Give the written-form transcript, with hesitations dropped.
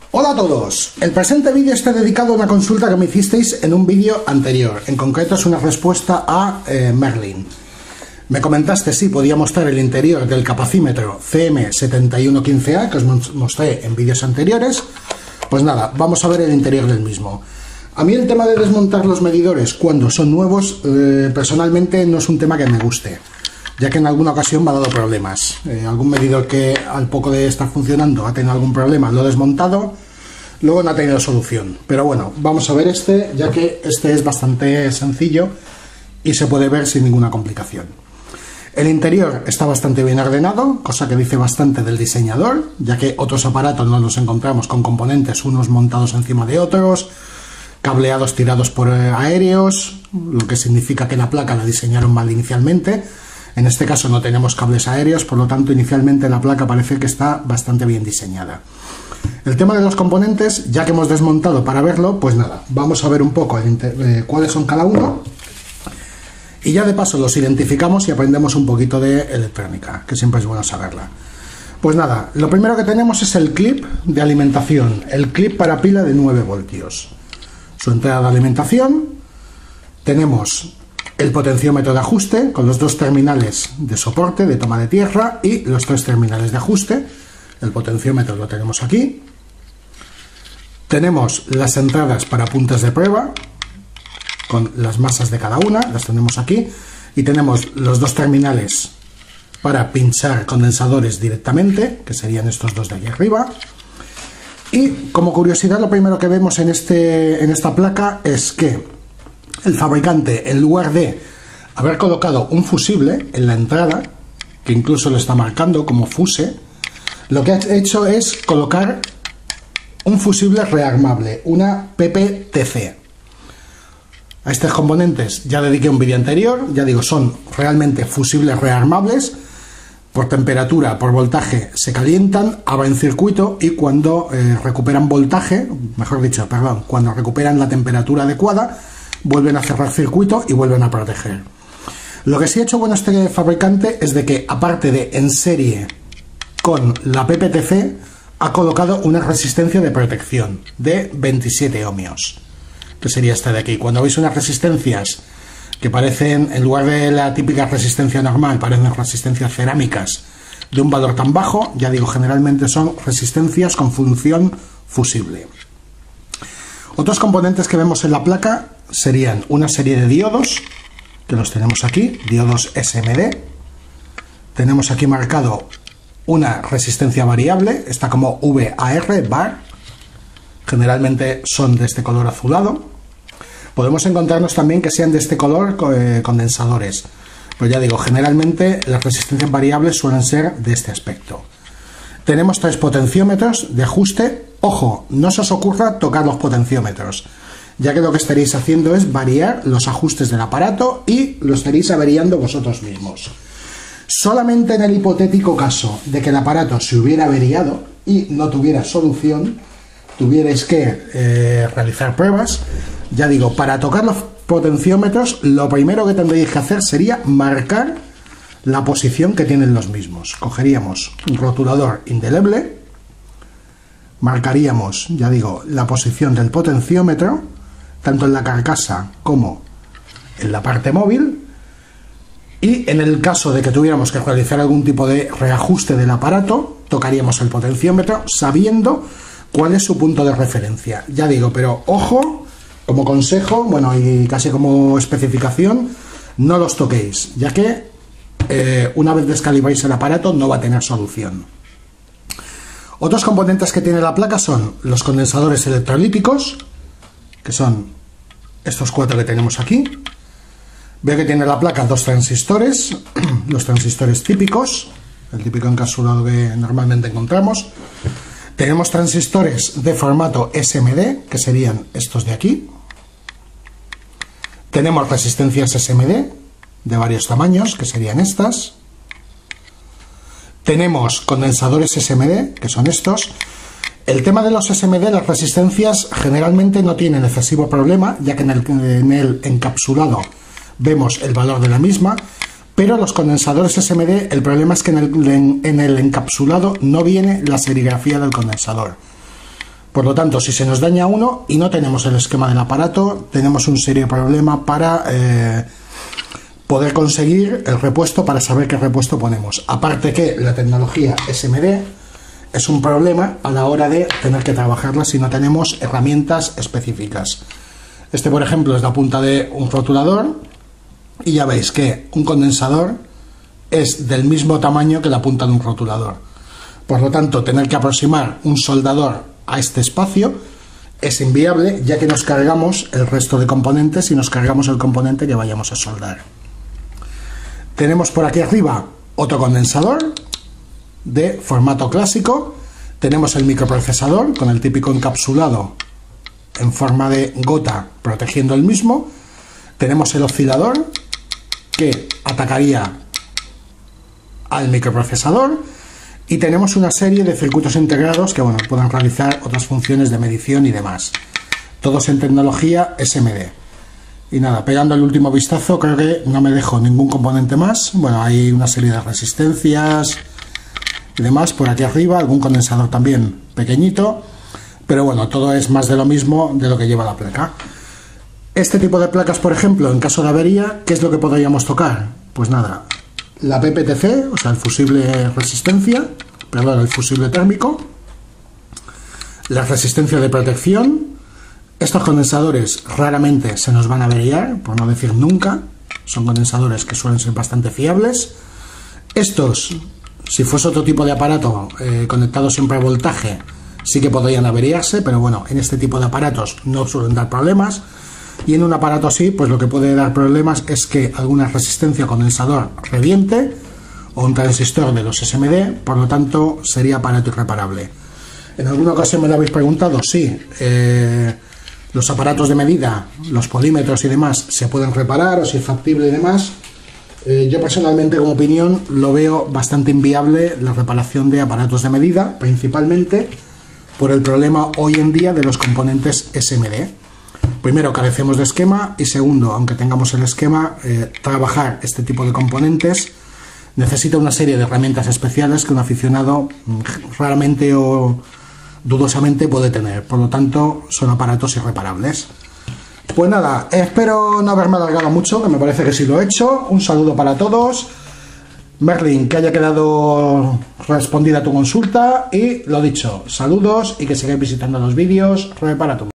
Hola a todos, el presente vídeo está dedicado a una consulta que me hicisteis en un vídeo anterior, en concreto es una respuesta a Merlin. Me comentaste si podía mostrar el interior del capacímetro CM7115A que os mostré en vídeos anteriores. Pues nada, vamos a ver el interior del mismo. A mí el tema de desmontar los medidores cuando son nuevos, personalmente no es un tema que me guste, ya que en alguna ocasión me ha dado problemas. Algún medidor que al poco de estar funcionando ha tenido algún problema, lo he desmontado, luego no ha tenido solución. Pero bueno, vamos a ver este, ya que este es bastante sencillo y se puede ver sin ninguna complicación. El interior está bastante bien ordenado, cosa que dice bastante del diseñador, ya que otros aparatos no los encontramos con componentes unos montados encima de otros, cableados tirados por aéreos, lo que significa que la placa la diseñaron mal inicialmente. En este caso no tenemos cables aéreos, por lo tanto inicialmente la placa parece que está bastante bien diseñada. El tema de los componentes, ya que hemos desmontado para verlo, pues nada, vamos a ver un poco cuáles son cada uno y ya de paso los identificamos y aprendemos un poquito de electrónica, que siempre es bueno saberla. Pues nada, lo primero que tenemos es el clip de alimentación, el clip para pila de 9 voltios. Su entrada de alimentación, tenemos el potenciómetro de ajuste con los dos terminales de soporte de toma de tierra y los 3 terminales de ajuste. El potenciómetro lo tenemos aquí. Tenemos las entradas para puntas de prueba con las masas de cada una, las tenemos aquí, y tenemos los dos terminales para pinchar condensadores directamente, que serían estos dos de aquí arriba. Y como curiosidad, lo primero que vemos en esta placa es que el fabricante, en lugar de haber colocado un fusible en la entrada, que incluso lo está marcando como fuse, lo que ha hecho es colocar un fusible rearmable, una PPTC. A estos componentes ya dediqué un vídeo anterior, ya digo, son realmente fusibles rearmables. Por temperatura, por voltaje, se calientan, abren circuito y cuando recuperan voltaje, mejor dicho, perdón, cuando recuperan la temperatura adecuada, vuelven a cerrar circuito y vuelven a proteger. Lo que sí ha hecho bueno este fabricante es de que, aparte de en serie con la PPTC, ha colocado una resistencia de protección de 27 ohmios, que sería esta de aquí. Cuando veis unas resistencias que parecen, en lugar de la típica resistencia normal, parecen resistencias cerámicas de un valor tan bajo, ya digo, generalmente son resistencias con función fusible. Otros componentes que vemos en la placa serían una serie de diodos, que los tenemos aquí, diodos SMD. Tenemos aquí marcado una resistencia variable, está como VAR, generalmente son de este color azulado. Podemos encontrarnos también que sean de este color condensadores, pero ya digo, generalmente las resistencias variables suelen ser de este aspecto. Tenemos 3 potenciómetros de ajuste. Ojo, no se os ocurra tocar los potenciómetros, ya que lo que estaréis haciendo es variar los ajustes del aparato y lo estaréis averiando vosotros mismos. Solamente en el hipotético caso de que el aparato se hubiera averiado y no tuviera solución, tuvierais que realizar pruebas. Ya digo, para tocar los potenciómetros, lo primero que tendréis que hacer sería marcar la posición que tienen los mismos. Cogeríamos un rotulador indeleble, marcaríamos, ya digo, la posición del potenciómetro, tanto en la carcasa como en la parte móvil, y en el caso de que tuviéramos que realizar algún tipo de reajuste del aparato, tocaríamos el potenciómetro sabiendo cuál es su punto de referencia. Ya digo, pero ojo, como consejo, bueno, y casi como especificación, no los toquéis, ya que una vez descalibráis el aparato no va a tener solución. Otros componentes que tiene la placa son los condensadores electrolíticos, que son estos 4 que tenemos aquí. Veo que tiene la placa 2 transistores, los transistores típicos, el típico encapsulado que normalmente encontramos. Tenemos transistores de formato SMD, que serían estos de aquí. Tenemos resistencias SMD de varios tamaños, que serían estas. Tenemos condensadores SMD, que son estos. El tema de los SMD, las resistencias generalmente no tienen excesivo problema, ya que en el encapsulado vemos el valor de la misma, pero los condensadores SMD, el problema es que en el encapsulado no viene la serigrafía del condensador. Por lo tanto, si se nos daña uno y no tenemos el esquema del aparato, tenemos un serio problema para poder conseguir el repuesto, para saber qué repuesto ponemos. Aparte que la tecnología SMD es un problema a la hora de tener que trabajarla si no tenemos herramientas específicas. Este, por ejemplo, es la punta de un rotulador y ya veis que un condensador es del mismo tamaño que la punta de un rotulador. Por lo tanto, tener que aproximar un soldador a este espacio es inviable, ya que nos cargamos el resto de componentes y nos cargamos el componente que vayamos a soldar. Tenemos por aquí arriba otro condensador de formato clásico. Tenemos el microprocesador con el típico encapsulado en forma de gota protegiendo el mismo. Tenemos el oscilador que atacaría al microprocesador y tenemos una serie de circuitos integrados que, bueno, pueden realizar otras funciones de medición y demás. Todos en tecnología SMD. Y nada, pegando el último vistazo, creo que no me dejo ningún componente más. Bueno, hay una serie de resistencias y demás por aquí arriba, algún condensador también pequeñito, pero bueno, todo es más de lo mismo de lo que lleva la placa. Este tipo de placas, por ejemplo, en caso de avería, ¿qué es lo que podríamos tocar? Pues nada, la PPTC, o sea, el fusible resistencia, perdón, el fusible térmico, la resistencia de protección. Estos condensadores raramente se nos van a averiar, por no decir nunca. Son condensadores que suelen ser bastante fiables. Estos, si fuese otro tipo de aparato conectado siempre a voltaje, sí que podrían averiarse, pero bueno, en este tipo de aparatos no suelen dar problemas. Y en un aparato así, pues lo que puede dar problemas es que alguna resistencia condensador reviente o un transistor de los SMD, por lo tanto sería aparato irreparable. En alguna ocasión me lo habéis preguntado, sí, los aparatos de medida, los polímetros y demás, se pueden reparar o si es factible y demás. Yo personalmente, como opinión, lo veo bastante inviable la reparación de aparatos de medida, principalmente por el problema hoy en día de los componentes SMD. Primero, carecemos de esquema y segundo, aunque tengamos el esquema, trabajar este tipo de componentes necesita una serie de herramientas especiales que un aficionado raramente o dudosamente puede tener. Por lo tanto, son aparatos irreparables. Pues nada, espero no haberme alargado mucho, que me parece que sí lo he hecho. Un saludo para todos. Merlin, que haya quedado respondida tu consulta. Y lo dicho, saludos y que sigáis visitando los vídeos. Repara tu